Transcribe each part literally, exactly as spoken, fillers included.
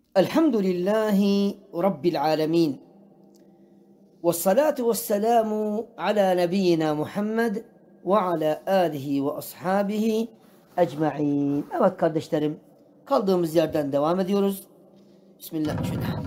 Elhamdülillahi Rabbil alemin. Ve salatu ve selamu ala nebiyyina Muhammed ve ala alihi ve ashabihi ecma'in. Evet kardeşlerim, kaldığımız yerden devam ediyoruz. Bismillahirrahmanirrahim.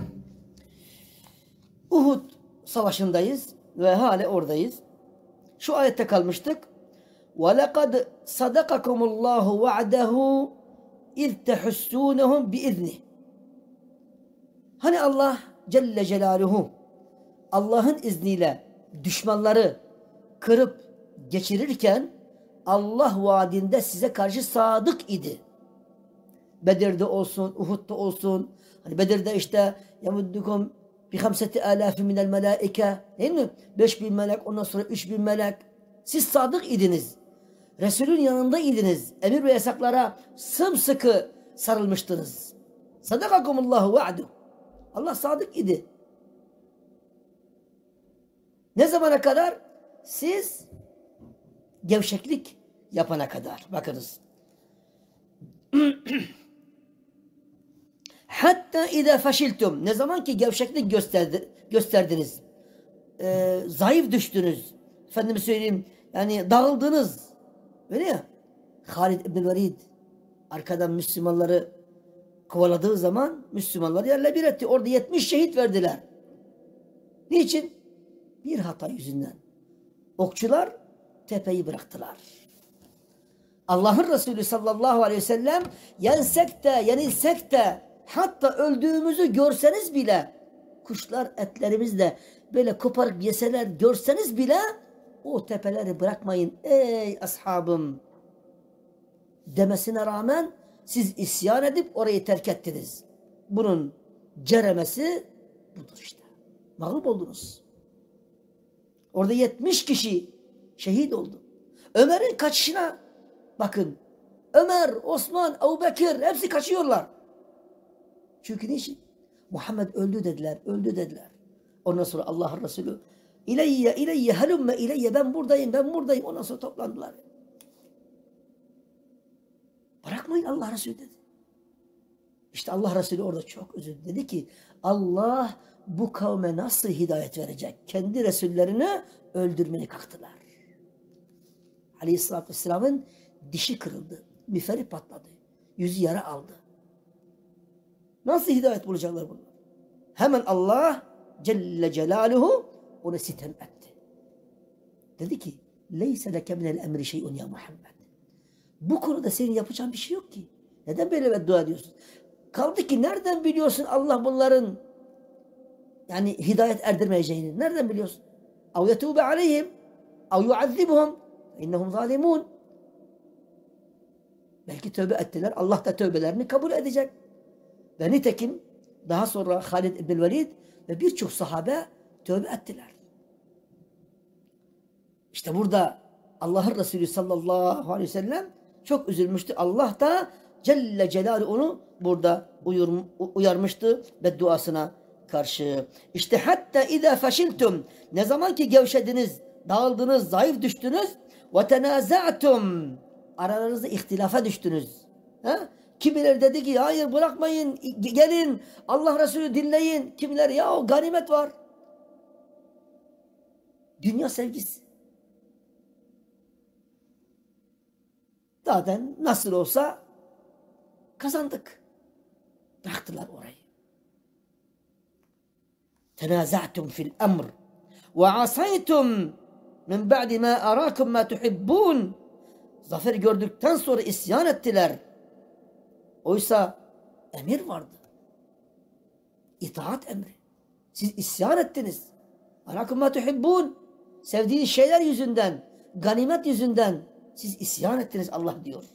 Uhud savaşındayız ve hala oradayız. Şu ayette kalmıştık. وَلَقَدْ صَدَقَكُمُ اللّٰهُ وَعْدَهُ اِذْ تَحُسُّونَهُمْ بِإِذْنِهِ. Hani Allah Celle Celaluhu Allah'ın izniyle düşmanları kırıp geçirirken Allah vaadinde size karşı sadık idi. Bedir'de olsun, Uhud'da olsun. Hani Bedir'de işte yamuddukum bi hamseti alafi minel melaike, değil mi? Beş bin melek, ondan sonra üç bin melek. Siz sadık idiniz. Resulün yanında idiniz. Emir ve yasaklara sımsıkı sarılmıştınız. Sadakakumullahu va'du. Allah sadık idi. Ne zamana kadar? Siz gevşeklik yapana kadar. Bakınız. Hatta idâ feşiltum. Ne zaman ki gevşeklik gösterdi, gösterdiniz. Ee, zayıf düştünüz. Efendime söyleyeyim. Yani dağıldınız. Öyle ya. Halid İbn Velid arkadan Müslümanları kovaladığı zaman Müslümanları yerle bir etti. Orada yetmiş şehit verdiler. Niçin? Bir hata yüzünden. Okçular tepeyi bıraktılar. Allah'ın Resulü sallallahu aleyhi ve sellem yensek de yenilsek de hatta öldüğümüzü görseniz bile kuşlar etlerimizle böyle koparıp yeseler görseniz bile o tepeleri bırakmayın ey ashabım demesine rağmen siz isyan edip orayı terk ettiniz. Bunun ceremesi budur işte. Mağlup oldunuz. Orada yetmiş kişi şehit oldu. Ömer'in kaçışına bakın. Ömer, Osman, Ebubekir hepsi kaçıyorlar. Çünkü niçin? Muhammed öldü dediler, öldü dediler. Ondan sonra Allah'ın Resulü İleyye, ileyye, helümme ileyye, ben buradayım, ben buradayım. Ondan sonra toplandılar. Bırakmayın Allah Resulü dedi. İşte Allah Resulü orada çok üzüldü. Dedi ki Allah bu kavme nasıl hidayet verecek? Kendi Resullerini öldürmeye kalktılar. Aleyhisselatü Vesselam'ın dişi kırıldı. Miferi patladı. Yüzü yara aldı. Nasıl hidayet bulacaklar bunlar? Hemen Allah Celle Celaluhu ona sitem etti. Dedi ki leyse leke minel emri şey'un ya Muhammed. Bu konuda senin yapacağın bir şey yok ki. Neden böyle beddua ediyorsun? Kaldı ki nereden biliyorsun Allah bunların yani hidayet erdirmeyeceğini? Nereden biliyorsun? Ev yetûbe aleyhim ev yuazzibuhum innehum zalimun. Belki tövbe ettiler. Allah da tövbelerini kabul edecek. Ve nitekim daha sonra Halid İbn Velid ve birçok sahabe tövbe ettiler. İşte burada Allah'ın Resulü sallallahu aleyhi ve sellem çok üzülmüştü. Allah da Celle Celaluhu onu burada uyur, uyarmıştı bedduasına karşı. İşte hatta idâ feşiltum, ne zaman ki gevşediniz, dağıldınız, zayıf düştünüz ve tenâza'tum, aralarınızda ihtilafa düştünüz. Ha? Kimileri dedi ki hayır bırakmayın, gelin Allah Resulü dinleyin. Kimileri ya o ganimet var. Dünya sevgisi. Zaten nasıl olsa kazandık. Bıraktılar orayı. Tenaza'tum fil emr ve asaytum min ba'di ma arakum ma tuhibbun. Zafer gördükten sonra isyan ettiler. Oysa emir vardı. İtaat emri. Siz isyan ettiniz. Arakum ma tuhibbun. Sevdiğiniz şeyler yüzünden, ganimet yüzünden siz isyan ettiniz Allah diyor.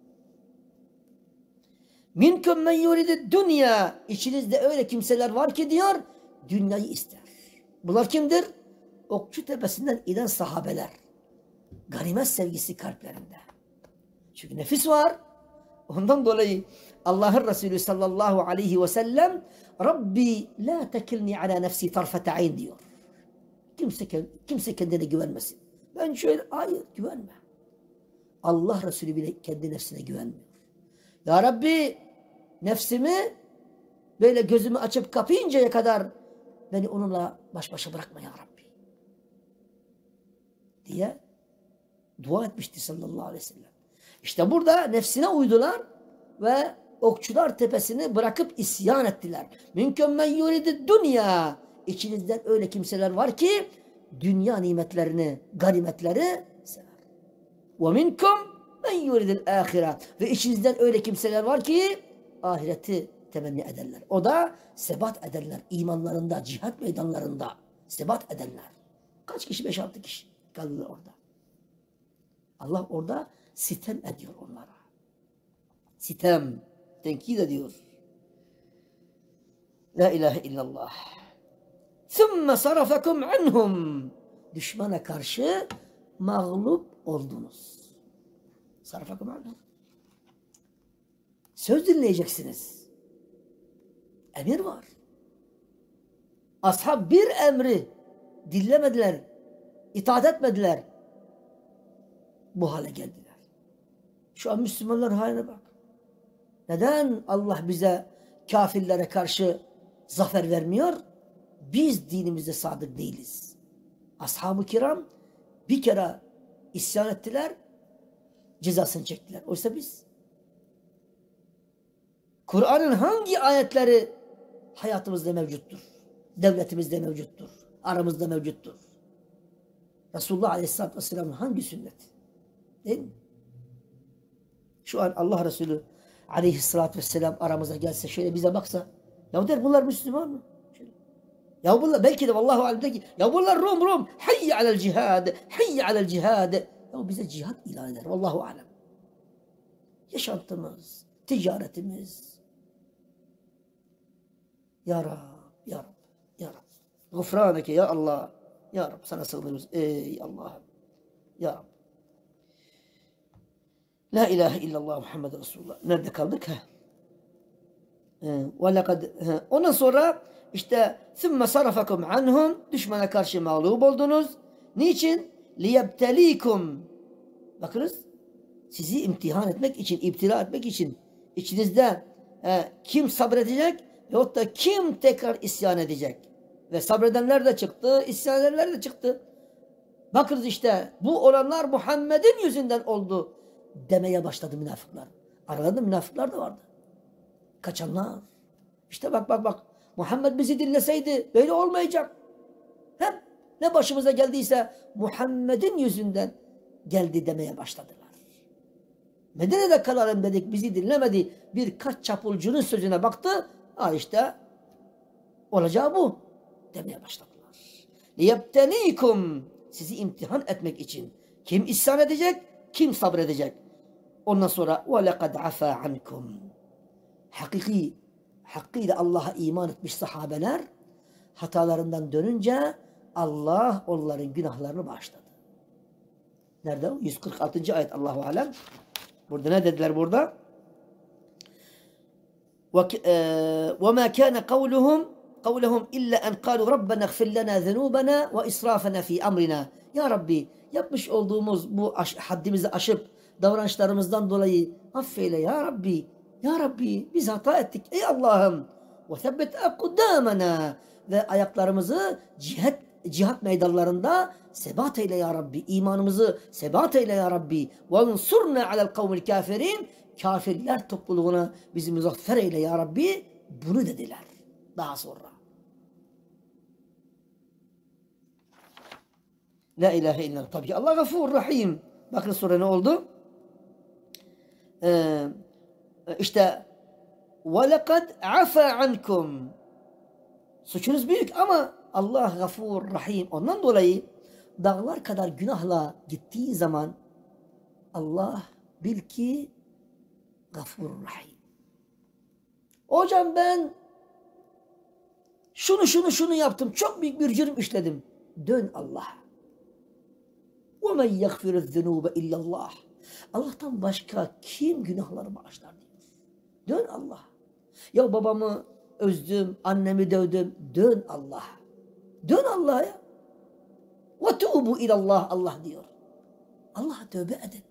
Minkum men yuridu dünya. İçinizde öyle kimseler var ki diyor, dünyayı ister. Bunlar kimdir? Okçu tepesinden inen sahabeler. Ganimet sevgisi kalplerinde. Çünkü nefis var. Ondan dolayı Allah'ın Resulü sallallahu aleyhi ve sellem Rabbi la tekilni ala nefsi tarfete ayn diyor. Kimse, kimse kendine güvenmesin. Ben şöyle, hayır güvenme. Allah Resulü bile kendi nefsine güvenmiyor. Ya Rabbi nefsimi böyle gözümü açıp kapayıncaya kadar beni onunla baş başa bırakma ya Rabbi diye dua etmişti sallallahu aleyhi ve sellem. İşte burada nefsine uydular ve Okçular Tepesi'ni bırakıp isyan ettiler. Minkum men yuridu dünya. İçinizden öyle kimseler var ki dünya nimetlerini, ganimetleri sever. Ve minkum men yuridul ahire. Ve içinizden öyle kimseler var ki ahireti temenni ederler. O da sebat ederler. İmanlarında, cihat meydanlarında sebat edenler. Kaç kişi? Beş altı kişi kaldılar orada. Allah orada sitem ediyor onlara. Sitem, tenkit ediyor. La ilahe illallah. ثُمَّ صَرَفَكُمْ عَنْهُمْ. Düşmana karşı mağlup oldunuz. Sarfakum anhum. Söz dinleyeceksiniz. Emir var. Ashab bir emri dinlemediler, itaat etmediler. Bu hale geldiler. Şu an Müslümanlar haline bak. Neden Allah bize kafirlere karşı zafer vermiyor? Biz dinimize sadık değiliz. Ashab-ı kiram bir kere isyan ettiler, cezasını çektiler. Oysa biz Kur'an'ın hangi ayetleri hayatımızda mevcuttur? Devletimizde mevcuttur. Aramızda mevcuttur. Resulullah Aleyhisselatü Vesselam'ın hangi sünneti? Değil mi? Şu an Allah Resulü Aleyhisselatü Vesselam aramıza gelse, şöyle bize baksa, ya der bunlar Müslüman mı? Şöyle. Ya bunlar belki de vallahu alem der ki, ya bunlar Rum Rum, hayye alel cihad, hayye alel cihad. Ya bize cihat ilan eder. Vallahu alem. Yaşantımız, ticaretimiz. Ya Rab, Ya Rab, Ya Rab. Gufraneke ya Allah. Ya Rab sana sığınırız. Ey Allah'ım. Ya Rab. La ilahe illallah Muhammed Resulullah. Nerede kaldık? Ha? Ve lekad. Ondan sonra işte ثُمَّ صَرَفَكُمْ عَنْهُمْ. Düşmana karşı mağlup oldunuz. Niçin? لِيَبْتَلِيكُمْ. Bakınız. Sizi imtihan etmek için, iptila etmek için içinizde e, kim sabredecek yahut da kim tekrar isyan edecek? Ve sabredenler de çıktı, isyan edenler de çıktı. Bakınız işte bu olanlar Muhammed'in yüzünden oldu demeye başladı münafıklar. Aralarında münafıklar da vardı. Kaçanlar. İşte bak bak bak. Muhammed bizi dinleseydi böyle olmayacak. Hep ne başımıza geldiyse Muhammed'in yüzünden geldi demeye başladılar. Medine'de kalalım dedik, bizi dinlemedi. Birkaç çapulcunun sözüne baktı. Ha işte olacağı bu demeye başladılar. لِيَبْتَلِيكُمْ. Sizi imtihan etmek için. Kim isyan edecek, kim sabredecek. Ondan sonra وَلَقَدْ عَفَا عَنْكُمْ. Hakiki, hakkıyla Allah'a iman etmiş sahabeler hatalarından dönünce Allah onların günahlarını bağışladı. Nerede? yüz kırk altıncı ayet Allahu alem. Burada ne dediler burada? وَمَا كَانَ قَوْلُهُمْ قَوْلَهُمْ إِلَّا أَنْ قَالُوا رَبَّنَا اغْفِرْ لَنَا ذُنُوبَنَا وَإِسْرَافَنَا فِي أَمْرِنَا. Ya Rabbi, yapmış olduğumuz bu aş haddimizi aşıp davranışlarımızdan dolayı affeyle ya Rabbi. Ya Rabbi biz hata ettik ey Allah'ım. وَثَبِّتْ أَقْدَامَنَا. Ve ayaklarımızı cihat, cihat meydanlarında sebat eyle ya Rabbi. İmanımızı sebat eyle ya Rabbi. وَانْصُرْنَا عَلَى الْقَوْمِ الْكَافِرِينَ. Kafirler topluluğuna bizi muzaffer eyle ya Rabbi. Bunu dediler daha sonra. La ilahe illallah. Tabii ki Allah gafur rahim. Bakın sonra ne oldu? Ee, işte وَلَقَدْ عَفَا عَنْكُمْ. Suçunuz büyük ama Allah gafur rahim. Ondan dolayı dağlar kadar günahla gittiği zaman Allah bil ki gafur rahim. Hocam ben şunu şunu şunu yaptım. Çok büyük bir cürüm işledim. Dön Allah'a. وَمَنْ يَغْفِرُ الذُّنُوبَ اِلَّا اللّٰهِ. Allah'tan başka kim günahları bağışlar diyor. Dön Allah'a. Ya babamı özdüm, annemi dövdüm. Dön Allah'a. Dön Allah'a ya. وَتُوبُوا اِلَى اللّٰهِ. Allah diyor. Allah'a tövbe edin.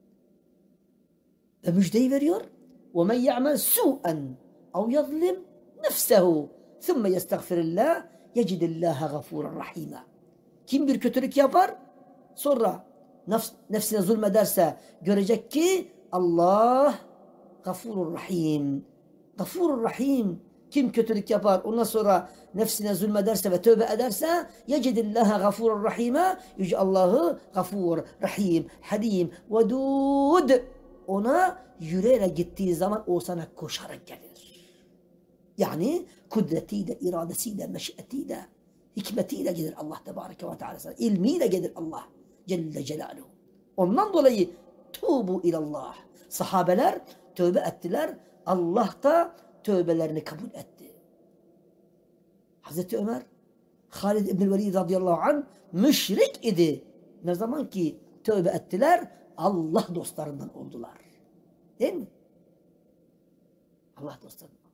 Ve müjdeyi veriyor. وَمَنْ يَعْمَلْ سُوءًا اَوْ يَظْلِمْ nefsehu thumme yestagfirillah yecidillâhe gafûran rahîmâ. Kim bir kötülük yapar, sonra nefs, nefsine zulmederse görecek ki Allah gafurur rahim. Gafurur rahim. Kim kötülük yapar, ondan sonra nefsine zulmederse ve tövbe ederse yecidillâhe gafurur rahîmâ. Yüce Allah'ı gafur, rahim, halim, vedud. Ona yürüyerek gittiği zaman o sana koşarak gelir. Yani kudretiyle, iradesiyle, meşiyetiyle, hikmetiyle gelir Allah Tebareke ve Teala. İlmiyle gelir Allah Celle Celaluhu. Ondan dolayı tubu ilallah. Sahabeler tövbe ettiler. Allah da tövbelerini kabul etti. Hazreti Ömer, Halid İbn Velid radıyallahu anh müşrik idi. Ne zaman ki tövbe ettiler, Allah dostlarından oldular. Değil mi? Allah dostlarından.